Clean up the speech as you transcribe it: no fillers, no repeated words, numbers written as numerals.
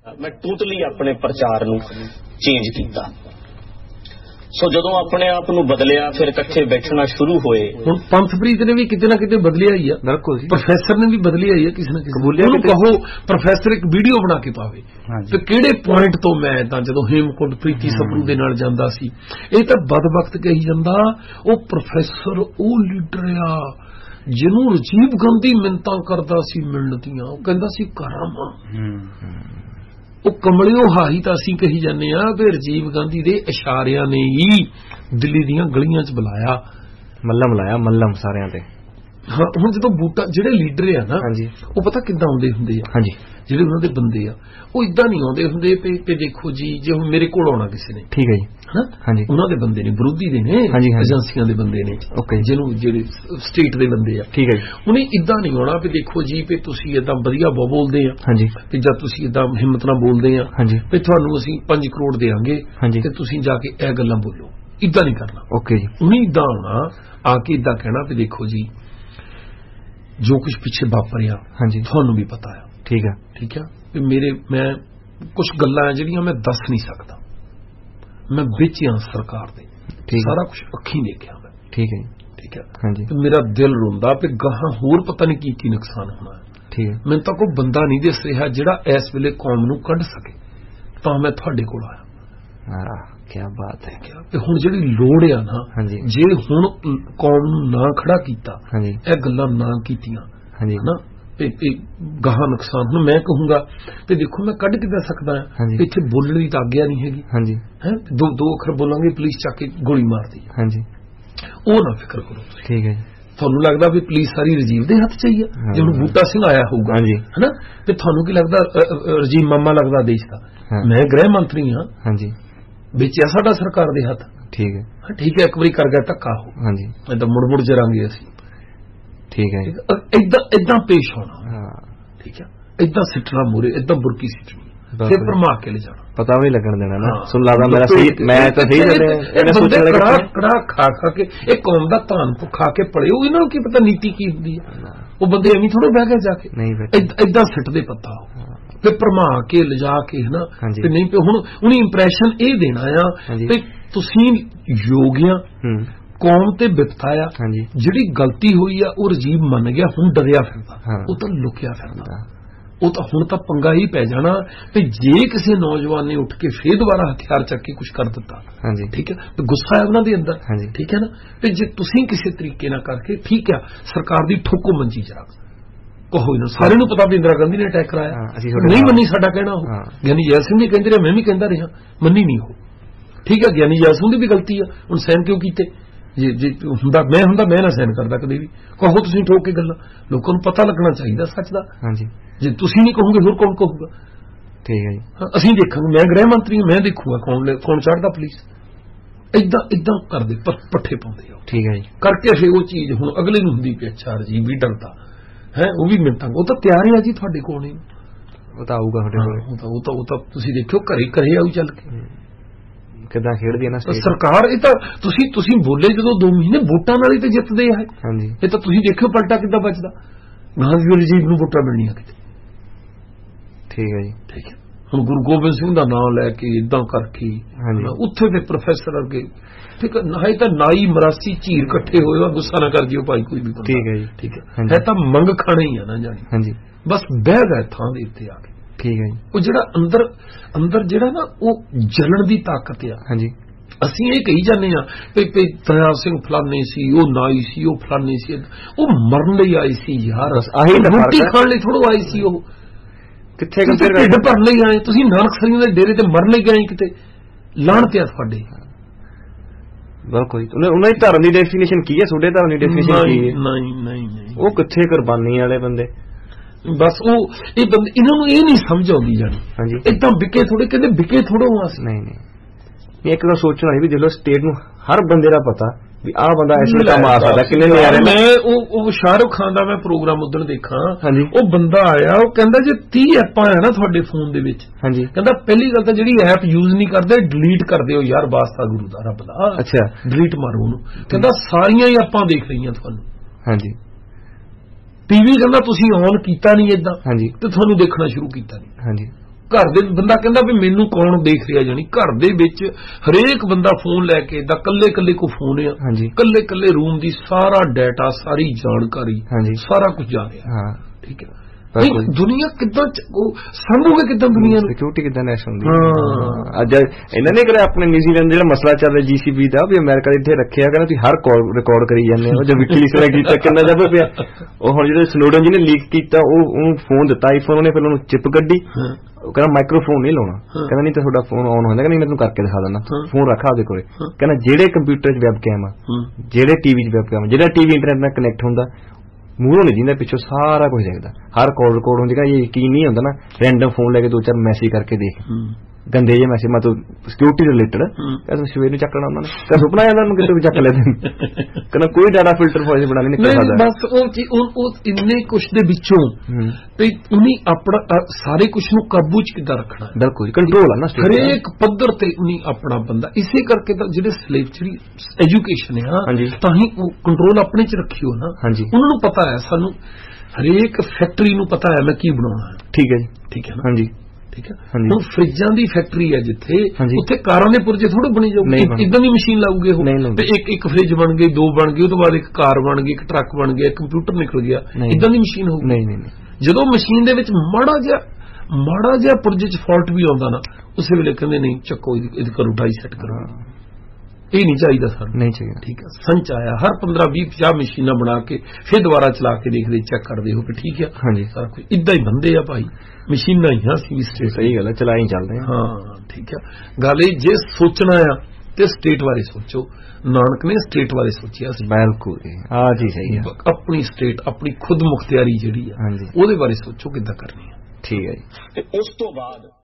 मैं टोटली अपने प्रचार नूं चेंज किया। सो जदों अपने आप नूं बदलिया फिर इकट्ठे बैठना शुरू होए। हुण पंथप्रीत ने भी किते ना किते बदलिया ही है, बिल्कुल प्रोफैसर ने भी बदलिया ही है, किसी ना किसी ने कहो प्रोफैसर एक वीडियो बना के पावे ते किहड़े पॉइंट तो मैं तां जदों हेमकुंड प्रीति सप्रू दे नाल जांदा सी इह तां बदबख्त कही जांदा ओ प्रोफैसर ओ लीडर आ जिन्हों राजीव गांधी मिन्नतां करदा सी मिलण दियां, ओ कहंदा सी करामा ਉਹ ਕਮਲਿਓ ਹਾਈ ਤਾਂ ਅਸੀਂ ਕਹੀ ਜਾਂਦੇ ਆ ਕਿ ਰਾਜੀਵ ਗਾਂਧੀ ਦੇ ਇਸ਼ਾਰਿਆਂ ਨੇ ਹੀ ਦਿੱਲੀ ਦੀਆਂ ਗਲੀਆਂ 'ਚ ਬੁਲਾਇਆ ਮੱਲਮ ਲਾਇਆ ਮੱਲਮ ਸਾਰਿਆਂ ਤੇ। ਹਾਂ ਹੁਣ ਜਦੋਂ ਬੂਟਾ ਜਿਹੜੇ ਲੀਡਰ ਆ ਨਾ ਉਹ ਪਤਾ ਕਿੱਦਾਂ ਆਉਂਦੇ ਹੁੰਦੇ ਆ, ਜਿਹੜੇ ਉਹਨਾਂ ਦੇ ਬੰਦੇ ਆ ਉਹ ਇਦਾਂ ਨਹੀਂ ਆਉਂਦੇ ਹੁੰਦੇ ਕਿ ਦੇਖੋ ਜੀ ਜੇ ਹੁਣ ਮੇਰੇ ਕੋਲ ਆਉਣਾ ਕਿਸੇ ਨੇ, ਠੀਕ ਹੈ ਜੀ, ਹਨਾ ਉਹਨਾਂ ਦੇ ਬੰਦੇ ਨੇ, ਵਿਰੋਧੀ ਦੇ ਨੇ, ਏਜੰਸੀਆਂ ਦੇ ਬੰਦੇ ਨੇ, ਜਿਹਨੂੰ ਜਿਹੜੇ ਸਟੇਟ ਦੇ ਬੰਦੇ ਆ, ਠੀਕ ਹੈ ਜੀ, ਉਹਨੇ ਇਦਾਂ ਨਹੀਂ ਆਉਣਾ ਵੀ ਦੇਖੋ ਜੀ ਵੀ ਤੁਸੀਂ ਇਦਾਂ ਵਧੀਆ ਬੋਲਦੇ ਆ ਤੇ ਜਦ ਤੁਸੀਂ ਇਦਾਂ ਹਿੰਮਤ ਨਾਲ ਬੋਲਦੇ ਆ ਵੀ ਤੁਹਾਨੂੰ ਅਸੀਂ 5 ਕਰੋੜ ਦੇਵਾਂਗੇ ਤੇ ਤੁਸੀਂ ਜਾ ਕੇ ਇਹ ਗੱਲਾਂ ਬੋਲੋ, ਇਦਾਂ ਨਹੀਂ ਕਰਨਾ। ਓਕੇ ਜੀ, ਉਹਨੇ ਇਦਾਂ ਆਉਣਾ ਆ ਕੇ ਇਦਾਂ ਕਹਿਣਾ ਵੀ ਦੇਖੋ ਜੀ ਜੋ ਕੁਝ ਪਿੱਛੇ ਵਾਪਰਿਆ ਤੁਹਾਨੂੰ ਵੀ ਪਤਾ ਆ, ਠੀਕ ਹੈ, ਠੀਕ ਹੈ, ਵੀ ਮੈਂ ਕੁਝ ਗੱਲਾਂ ਜਿਹੜੀਆਂ ਮੈਂ ਦੱਸ ਨਹੀਂ ਸਕਦਾ, ਮੈਂ ਵਿੱਚ ਆ ਸਰਕਾਰ ਦੇ ਸਾਰਾ ਕੁਝ ਅੱਖੀਂ ਦੇਖਿਆ ਮੈਂ, ਠੀਕ ਹੈ, ਠੀਕ ਹੈ, ਤੇ ਮੇਰਾ ਦਿਲ ਰੋਂਦਾ ਵੀ ਗਾਹਾਂ ਹੋਰ ਪਤਾ ਨਹੀਂ ਕੀ ਕੀ ਨੁਕਸਾਨ ਹੋਣਾ ਹੈ, ਠੀਕ ਹੈ, ਮੈਨੂੰ ਤਾਂ ਕੋਈ ਬੰਦਾ ਨਹੀਂ ਦਿਸ ਰਿਹਾ ਜਿਹੜਾ ਇਸ ਵੇਲੇ ਕੌਮ ਨੂੰ ਕੱਢ ਸਕੇ, ਤਾਂ ਮੈਂ ਤੁਹਾਡੇ ਕੋਲ ਆਇਆ। ਕਿਆ ਬਾਤ ਹੈ, ਤੇ ਹੁਣ ਜਿਹੜੀ ਲੋੜ ਆ ਨਾ, ਜੇ ਹੁਣ ਕੌਮ ਨੂੰ ਨਾ ਖੜਾ ਕੀਤਾ, ਇਹ ਗੱਲਾਂ ਨਾ ਕੀਤੀਆਂ ਨਾ ਗਾਹਾਂ ਨੁਕਸਾਨ। ਹੁਣ ਮੈਂ ਕਹੂੰਗਾ ਤੇ ਦੇਖੋ ਮੈਂ ਕੱਢ ਕਿੱਦਾਂ ਸਕਦਾ ਹਾਂ, ਇੱਥੇ ਬੋਲਣ ਦੀ ਤਾਂ ਆਗਿਆ ਨਹੀਂ ਹੈਗੀ, ਹੈ ਦੋ ਅੱਖਰ ਬੋਲਾਂਗੇ ਪੁਲਿਸ ਚੱਕ ਕੇ ਗੋਲੀ ਮਾਰਦੀ, ਉਹ ਨਾ ਫਿਕਰ ਕਰੋ, ਠੀਕ ਹੈ। ਤੁਹਾਨੂੰ ਲੱਗਦਾ ਵੀ ਪੁਲਿਸ ਸਾਰੀ ਰਾਜੀਵ ਦੇ ਹੱਥ 'ਚ ਹੀ ਆ, ਜੇ ਹੁਣ ਬੂਟਾ ਸਿੰਘ ਆਇਆ ਹੋਊਗਾ ਹਨਾ, ਤੇ ਤੁਹਾਨੂੰ ਕੀ ਲੱਗਦਾ ਰਾਜੀਵ ਮਾਮਾ ਲੱਗਦਾ ਦੇਸ਼ ਦਾ, ਮੈਂ ਗ੍ਰਹਿ ਮੰਤਰੀ ਹਾਂ, ਵਿੱਚ ਆ ਸਾਡਾ ਸਰਕਾਰ ਦੇ ਹੱਥ, ਠੀਕ ਹੈ, ਠੀਕ ਹੈ, ਇੱਕ ਵਾਰੀ ਕਰ ਗਿਆ ਧੱਕਾ ਹੋ, ਏਦਾਂ ਮੁੜ ਜਰਾਂਗੇ ਅਸੀਂ, ਠੀਕ ਹੈ, ਏਦਾਂ ਪੇਸ਼ ਹੋਣਾ, ਠੀਕ ਹੈ, ਏਦਾਂ ਸਿੱਟਣਾ ਮੂਰੇ, ਏਦਾਂ ਬੁਰਕੀ ਸਿੱਟਣੀ, ਫਿਰ ਭਰਮਾ ਕੇ ਲੈ ਜਾਣਾ, ਪਤਾ ਵੀ ਲੱਗਣ ਦੇਣਾ ਨਾ। ਸੁਣ ਲਾਦਾ ਮੇਰਾ ਸਹੀ, ਮੈਂ ਤਾਂ ਸਹੀ ਕੜਾ ਖਾ ਕੇ ਇਹ ਕੌਮ ਦਾ ਧਾਨ ਖਾ ਕੇ ਪੜੇ, ਉਹ ਇਹਨਾਂ ਨੂੰ ਕੀ ਪਤਾ ਨੀਤੀ ਕੀ ਹੁੰਦੀ ਹੈ, ਉਹ ਬੰਦੇ ਐਵੇਂ ਥੋੜੇ ਬਹਿ ਗਏ ਜਾ ਕੇ, ਏਦਾਂ ਸਿੱਟਦੇ ਪੱਤਾ ਤੇ ਭਰਮਾ ਕੇ ਲਿਜਾ ਕੇ ਹਨਾ, ਤੇ ਨਹੀਂ ਹੁਣ ਉਹਨੇ ਇੰਪ੍ਰੈਸ਼ਨ ਇਹ ਦੇਣਾ ਆ ਤੇ ਤੁਸੀਂ ਯੋਗਿਆਂ ਕੌਮ ਤੇ ਬਿਪਤਾ ਆ, ਜਿਹੜੀ ਗਲਤੀ ਹੋਈ ਆ ਉਹ ਰਾਜੀਵ ਮੰਨ ਗਿਆ, ਹੁਣ ਡਰਿਆ ਫਿਰਦਾ, ਉਹ ਤਾਂ ਲੁਕਿਆ ਫਿਰਦਾ, ਉਹ ਤਾਂ ਹੁਣ ਤਾਂ ਪੰਗਾ ਹੀ ਪੈ ਜਾਣਾ ਤੇ ਜੇ ਕਿਸੇ ਨੌਜਵਾਨ ਨੇ ਉੱਠ ਕੇ ਫੇਰ ਦੁਬਾਰਾ ਹਥਿਆਰ ਚੱਕ ਕੇ ਕੁਝ ਕਰ ਦਿੱਤਾ, ਠੀਕ ਹੈ, ਤੇ ਗੁੱਸਾ ਹੈ ਉਹਨਾਂ ਦੇ ਅੰਦਰ, ਠੀਕ ਹੈ ਨਾ, ਤੇ ਜੇ ਤੁਸੀਂ ਕਿਸੇ ਤਰੀਕੇ ਨਾਲ ਕਰਕੇ, ਠੀਕ ਆ, ਸਰਕਾਰ ਦੀ ਠੋਕੋ ਮੰਜੀ ਜਰਾ ਕਹੋ ਨਾ, ਸਾਰਿਆਂ ਨੂੰ ਪਤਾ ਵੀ ਇੰਦਰਾ ਗਾਂਧੀ ਨੇ ਅਟੈਕ ਕਰਾਇਆ, ਨਹੀਂ ਮੰਨੀ ਸਾਡਾ ਕਹਿਣਾ, ਉਹ ਗਿਆਨੀ ਜੈਲ ਸਿੰਘ ਵੀ ਕਹਿੰਦੇ ਰਿਹਾ, ਮੈਂ ਵੀ ਕਹਿੰਦਾ ਰਿਹਾ, ਮੰਨੀ ਨਹੀਂ ਉਹ, ਠੀਕ ਹੈ, ਗਿਆਨੀ ਜੈਲ ਸਿੰਘ ਦੀ ਵੀ ਗਲਤੀ ਆ, ਹੁਣ ਸਹਿਨ ਕਿਉਂ ਕੀਤੇ, ਜੇ ਹੁੰਦਾ ਮੈਂ ਨਾ ਸਹਿਨ ਕਰਦਾ ਕਦੇ ਵੀ, ਕਹੋ ਤੁਸੀਂ ਠੋਕ ਕੇ ਗੱਲਾਂ, ਲੋਕਾਂ ਨੂੰ ਪਤਾ ਲੱਗਣਾ ਚਾਹੀਦਾ ਸੱਚ ਦਾ, ਜੇ ਤੁਸੀਂ ਨਹੀਂ ਕਹੋਗੇ ਹੋਰ ਕੌਣ ਕਹੂਗਾ, ਠੀਕ ਹੈ ਜੀ, ਅਸੀਂ ਦੇਖਾਂਗੇ, ਮੈਂ ਗ੍ਰਹਿ ਮੰਤਰੀ ਮੈਂ ਦੇਖੂਗਾ ਕੌਣ ਚੜ੍ਹਦਾ ਪੁਲਿਸ, ਏਦਾਂ ਕਰਦੇ ਪੱਠੇ ਪਾਉਂਦੇ ਆ, ਠੀਕ ਹੈ ਜੀ, ਕਰਕੇ ਫਿਰ ਉਹ ਚੀਜ਼ ਹੁਣ ਅਗਲੇ ਨੂੰ ਹੁੰਦੀ ਕਿ ਅੱਛਾ ਜੀ ਵੀ ਡਰਦਾ ਹੈ, ਉਹ ਵੀ ਮਿੰਟਾਂ, ਉਹ ਤਾਂ ਤਿਆਰ ਹੈ ਜੀ ਤੁਹਾਡੇ ਕੋਲ ਨਹੀਂ, ਉਹ ਤਾਂ ਆਊਗਾ ਤੁਹਾਡੇ ਕੋਲ, ਉਹ ਤਾਂ ਤੁਸੀਂ ਦੇਖਿਓ ਘਰੇ ਆਊ ਚੱਲ ਕੇ ਕਿੱਦਾਂ ਖੇਡਦੀ ਹੈ ਨਾ ਸਰਕਾਰ। ਇਹ ਤਾਂ ਤੁਸੀਂ ਬੋਲੇ ਜਦੋਂ 2 ਮਹੀਨੇ ਵੋਟਾਂ ਨਾਲ ਹੀ ਤੇ ਜਿੱਤਦੇ ਆ, ਇਹ ਤਾਂ ਤੁਸੀਂ ਦੇਖਿਓ ਪਲਟਾ ਕਿੱਦਾਂ ਬਚਦਾ, ਗਾਂਧੀ ਰਾਜੀਵ ਨੂੰ ਵੋਟਾਂ ਮਿਲਣੀਆਂ ਕਿਤੇ, ਠੀਕ ਹੈ ਜੀ, ਠੀਕ ਹੈ। ਹੁਣ ਗੁਰੂ ਗੋਬਿੰਦ ਸਿੰਘ ਦਾ ਨਾਮ ਲੈ ਕੇ ਇਦਾਂ ਕਰਕੇ ਉੱਥੇ ਦੇ ਪ੍ਰੋਫੈਸਰ ਅੱਗੇ, ਠੀਕ ਹੈ, ਨਾ ਤਾਂ ਨਾਈ ਮਰਾਸੀ ਝੀਰ ਇਕੱਠੇ ਹੋਏ, ਗੁੱਸਾ ਨਾ ਕਰ ਜਿਓ ਭਾਈ ਕੋਈ ਵੀ, ਠੀਕ ਹੈ ਜੀ, ਠੀਕ ਹੈ, ਤਾਂ ਮੰਗ ਖਾਣਾ ਹੀ ਆ ਨਾ ਜਾਣੀ, ਬਸ ਬਹਿ ਗਏ ਥਾਂ ਦੇ ਉੱਤੇ ਆ ਕੇ, ਠੀਕ ਹੈ ਜੀ। ਉਹ ਜਿਹੜਾ ਅੰਦਰ ਜਿਹੜਾ ਨਾ ਉਹ ਜਲਣ ਦੀ ਤਾਕਤ ਆ, ਅਸੀਂ ਇਹ ਕਹੀ ਜਾਂਦੇ ਆ ਵੀ ਦਇਆ ਸਿੰਘ ਫਲਾਨੇ ਸੀ, ਉਹ ਨਾਈ ਸੀ, ਉਹ ਫਲਾਨੇ ਸੀ, ਉਹ ਮਰਨ ਲਈ ਆਈ ਸੀ ਯਾਰ, ਰੋਟੀ ਖਾਣ ਲਈ ਥੋੜ੍ਹਾ ਆਈ ਸੀ, ਉਹ ਕਿੱਥੇ ਢਿੱਡ ਭਰਨ ਲਈ ਆਏ, ਤੁਸੀਂ ਨਾਨਕ ਸਰੀਆਂ ਦੇ ਡੇਰੇ ਤੇ ਮਰਨ ਲਈ ਗਏ ਕਿਤੇ, ਲਾਹਣ ਤੇ ਆ ਤੁਹਾਡੇ। ਬਿਲਕੁਲ, ਉਹਨਾਂ ਦੀ ਧਰਮ ਦੀ ਡੈਫੀਨੇਸ਼ਨ ਕੀ ਹੈ, ਤੁਹਾਡੇ ਧਰਮ ਦੀ ਡੈਫੀਨੇਸ਼ਨ ਕੀ ਹੈ? ਨਹੀਂ, ਉਹ ਕਿੱਥੇ ਕੁਰਬਾਨੀ ਵਾਲੇ ਬੰਦੇ, ਬਸ ਉਹ ਇਹ ਬੰਦੇ, ਇਹਨਾਂ ਨੂੰ ਇਹ ਨਹੀਂ ਸਮਝ ਆਉਂਦੀ ਜਾਣੀ, ਏਦਾਂ ਵਿਕੇ ਥੋੜੇ, ਕਹਿੰਦੇ ਵਿਕੇ ਥੋੜੋ ਅਸੀਂ, ਨਹੀਂ ਇੱਕ ਤਾਂ ਸੋਚਣਾ ਵੀ ਦੇਖੋ ਸਟੇਟ ਨੂੰ ਹਰ ਬੰਦੇ ਦਾ ਪਤਾ ਵੀ ਆਹ ਬੰਦਾ ਇਸ ਵੇਲੇ ਕੰਮ ਆ ਸਕਦਾ, ਕਿੰਨੇ ਨਿਆਰੇ। ਮੈਂ ਉਹ ਸ਼ਾਹਰੁਖ ਖਾਨ ਦਾ ਮੈਂ ਪ੍ਰੋਗਰਾਮ ਉਦੋਂ ਦੇਖਾਂ, ਉਹ ਬੰਦਾ ਆਇਆ, ਉਹ ਕਹਿੰਦਾ ਜੇ 30 ਐਪਾਂ ਹੈ ਨਾ ਤੁਹਾਡੇ ਫੋਨ ਦੇ ਵਿੱਚ, ਕਹਿੰਦਾ ਪਹਿਲੀ ਗੱਲ ਤਾਂ ਜਿਹੜੀ ਐਪ ਯੂਜ਼ ਨਹੀਂ ਕਰਦੇ ਡਿਲੀਟ ਕਰ ਦਿਓ ਯਾਰ, ਵਾਸਤਾ ਗੁਰੂ ਦਾ ਰੱਬ ਦਾ, ਅੱਛਾ ਡਿਲੀਟ ਮਾਰੋ ਉਹਨੂੰ, ਕਹਿੰਦਾ ਸਾਰੀਆਂ ਹੀ ਐਪਾਂ ਦੇਖ ਰਹੀਆਂ ਤੁਹਾਨੂੰ, ਟੀਵੀ ਕਹਿੰਦਾ ਤੁਸੀਂ ਔਨ ਕੀਤਾ ਨਹੀਂ ਏਦਾਂ, ਤੇ ਤੁਹਾਨੂੰ ਦੇਖਣਾ ਸ਼ੁਰੂ ਕੀਤਾ ਨਹੀਂ, ਘਰ ਦੇ ਬੰਦਾ ਕਹਿੰਦਾ ਵੀ ਮੈਨੂੰ ਕੌਣ ਦੇਖ ਰਿਹਾ, ਜਾਨੀ ਘਰ ਦੇ ਵਿੱਚ ਹਰੇਕ ਬੰਦਾ ਫੋਨ ਲੈ ਕੇ ਦਾ ਕੱਲੇ ਕੋ ਫੋਨ ਆ, ਕੱਲੇ ਰੂਮ ਦੀ ਸਾਰਾ ਡਾਟਾ, ਸਾਰੀ ਜਾਣਕਾਰੀ, ਸਾਰਾ ਕੁਝ ਜਾ ਰਿਹਾ। ਠੀਕ ਹੈ, ਦੁਨੀਆ ਕਿੱਦਾਂ ਸਾਂਭੂਗੇ, ਕਿੱਦਾਂ ਦੁਨੀਆ ਨੂੰ ਸਿਕਿਉਰਿਟੀ ਕਿੱਦਾਂ ਨੈਸ਼ ਹੁੰਦੀ। ਅੱਜ ਇਹਨਾਂ ਨੇ ਕਰਿਆ ਆਪਣੇ ਨਿਊਜ਼ੀਲੈਂਡ ਜਿਹੜਾ ਮਸਲਾ ਚੱਲ ਰਿਹਾ GCP ਦਾ, ਵੀ ਅਮਰੀਕਾ ਇੱਥੇ ਰੱਖਿਆ, ਕਹਿੰਦਾ ਤੁਸੀਂ ਹਰ ਕਾਲ ਰਿਕਾਰਡ ਕਰੀ ਜਾਂਦੇ ਹੋ। ਜੋ ਵਿਕੀਲੀਕਸ ਨੇ ਕੀਤਾ ਕਿੰਨਾ ਜਬ ਪਿਆ, ਉਹ ਹੁਣ ਜਿਹੜੇ ਸਨੋਡਨ ਜੀ ਨੇ ਲੀਕ ਕੀਤਾ, ਉਹਨੂੰ ਫੋਨ ਦਿੱਤਾ ਆਈਫੋਨ, ਉਹਨੇ ਫਿਰ ਉਹਨੂੰ ਚਿਪ ਕੱਢੀ, ਕਹਿੰਦਾ ਮਾਈਕ੍ਰੋਫੋਨ ਨਹੀਂ ਲਾਉਣਾ, ਕਹਿੰਦਾ ਨਹੀਂ ਤਾਂ ਤੁਹਾਡਾ ਫੋਨ ਆਨ ਹੋ ਜਾਂਦਾ, ਨਹੀਂ ਮੈਂ ਤੁਹਾਨੂੰ ਕਰਕੇ ਦਿਖਾ ਦਿੰਦਾ, ਫੋਨ ਰੱਖਾ ਉਹਦੇ ਕੋਲੇ, ਕਹਿੰਦਾ ਜਿਹੜੇ ਕੰਪਿਊਟਰ 'ਚ ਵੈਬਕੈਮ ਆ, ਜਿਹੜੇ ਟੀਵੀ 'ਚ ਵੈਬਕੈਮ, ਜਿਹੜਾ ਟੀਵੀ ਇੰਟਰਨੈਟ ਨਾਲ ਕਨੈਕਟ ਹੁੰਦਾ, ਮੂਹਰੋਂ ਨਹੀਂ ਦਿੰਦਾ, ਪਿੱਛੋਂ ਸਾਰਾ ਕੁਝ ਦੇਖਦਾ, ਹਰ ਕਾਲ ਰਿਕਾਰਡ ਹੁੰਦੀ। ਇਹ ਯਕੀਨ ਨਹੀਂ ਹੁੰਦਾ ਨਾ, ਰੈਂਡਮ ਫੋਨ ਲੈ ਕੇ 2-4 ਮੈਸੇਜ ਕਰਕੇ ਦੇਖ, ਗੰਦੇ ਜਿਹੇ ਮੈਸੇਜ, ਮਤਲਬ ਸਿਕਿਉਰਿਟੀ ਰਿਲੇਟਡ, ਕਹਿੰਦਾ ਸਵੇਰ ਨੂੰ ਚੱਕਣਾ ਉਹਨਾਂ ਨੇ, ਕਹਿੰਦਾ ਸੁਪਨਾ ਆਉਂਦਾ ਉਹਨੂੰ ਕਿਤੇ ਵੀ ਚੱਕ ਲੈਂਦੇ, ਕਹਿੰਦਾ ਕੋਈ ਡਾਟਾ ਫਿਲਟਰ ਫੋਇਸ ਬਣਾ ਨਹੀਂ ਨਿਕਲਦਾ। ਬਸ ਉਹ ਇੰਨੇ ਕੁਛ ਦੇ ਵਿੱਚੋਂ ਤੇ ਉਹਨੇ ਆਪਣਾ ਸਾਰੇ ਕੁਛ ਨੂੰ ਕਾਬੂ 'ਚ ਕਿੱਦਾਂ ਰੱਖਣਾ, ਬਿਲਕੁਲ ਕੰਟਰੋਲ ਆ ਨਾ ਹਰੇਕ ਪੱਧਰ ਤੇ ਉਹਨੇ ਆਪਣਾ ਬੰਦਾ। ਇਸੇ ਕਰਕੇ ਤਾਂ ਜਿਹੜੇ ਸਲੇਵਰੀ ਐਜੂਕੇਸ਼ਨ ਆ, ਤਾਂ ਹੀ ਉਹ ਕੰਟਰੋਲ ਆਪਣੇ 'ਚ ਰੱਖਿਓ ਨਾ। ਉਹਨਾਂ ਨੂੰ ਪਤਾ ਹੈ, ਸਾਨੂੰ ਹਰੇਕ ਫੈਕਟਰੀ ਨੂੰ ਪਤਾ ਹੈ ਮੈਂ ਕੀ ਬਣਾਉਣਾ। ਠੀਕ ਹੈ ਜੀ, ਠੀਕ ਹੈ ਨਾ। ਹਾਂਜੀ ਠੀਕ ਹੈ, ਹੁਣ ਫਰਿੱਜਾਂ ਦੀ ਫੈਕਟਰੀ ਹੈ ਜਿੱਥੇ, ਉੱਥੇ ਕਾਰਾਂ ਦੇ ਪੁਰਜੇ ਥੋੜੇ ਬਣੀ ਜਾਊਗੀ, ਇਦਾਂ ਦੀ ਮਸ਼ੀਨ ਲਾਉਗੇ ਉਹ, ਤੇ ਇੱਕ ਫਰਿੱਜ ਬਣ ਗਈ, 2 ਬਣ ਗਈ, ਉਹ ਤੋਂ ਬਾਅਦ ਇੱਕ ਕਾਰ ਬਣ ਗਈ, ਇੱਕ ਟਰੱਕ ਬਣ ਗਿਆ, ਕੰਪਿਊਟਰ ਨਿਕਲ ਗਿਆ, ਇਦਾਂ ਦੀ ਮਸ਼ੀਨ ਹੋਊਗੀ। ਨਹੀਂ, ਜਦੋਂ ਮਸ਼ੀਨ ਦੇ ਵਿੱਚ ਮਾੜਾ ਜਿਹਾ ਪੁਰਜੇ 'ਚ ਫਾਲਟ ਵੀ ਆਉਂਦਾ ਨਾ, ਉਸੇ ਵੇਲੇ ਕਹਿੰਦੇ ਨਹੀਂ ਚੱਕੋ ਇਹਦੀ ਕਰੋ, ਢਾਈ ਸੈੱਟ ਕਰੋ। ਇਹ ਨਹੀਂ ਚਾਹੀਦਾ ਸਾਨੂੰ, ਨਹੀਂ ਚਾਹੀਦਾ। ਠੀਕ ਹੈ, ਸੰਚ ਆਇਆ ਹਰ 15-20-50 ਮਸ਼ੀਨਾਂ ਬਣਾ ਕੇ ਫਿਰ ਦੁਬਾਰਾ ਚਲਾ ਕੇ ਦੇਖਦੇ, ਚੈੱਕ ਕਰਦੇ ਹੋ ਕਿ ਠੀਕ ਆ। ਸਾਰਾ ਕੁਝ ਇਦਾਂ ਹੀ ਬੰਦੇ ਆ ਭਾਈ, ਮਸ਼ੀਨਾਂ ਹੀ ਅਸੀਂ ਵੀ ਸਟੇਟ। ਸਹੀ ਗੱਲ ਹੈ, ਚਲਾਈ ਚੱਲਦੇ ਆ। ਹਾਂ ਠੀਕ ਆ, ਗੱਲ ਇਹ ਜੇ ਸੋਚਣਾ ਆ ਤੇ ਸਟੇਟ ਬਾਰੇ ਸੋਚੋ। ਨਾਨਕ ਨੇ ਸਟੇਟ ਬਾਰੇ ਸੋਚਿਆ ਸੀ। ਬਿਲਕੁਲ ਹਾਂ ਜੀ, ਸਹੀ ਹੈ। ਆਪਣੀ ਸਟੇਟ, ਆਪਣੀ ਖੁਦ ਮੁਖਤਿਆਰੀ ਜਿਹੜੀ ਆ, ਉਹਦੇ ਬਾਰੇ ਸੋਚੋ ਕਿੱਦਾਂ ਕਰਨੀ ਆ। ਠੀਕ ਹੈ ਜੀ। ਤੇ ਉਸ ਤੋਂ ਬਾਅਦ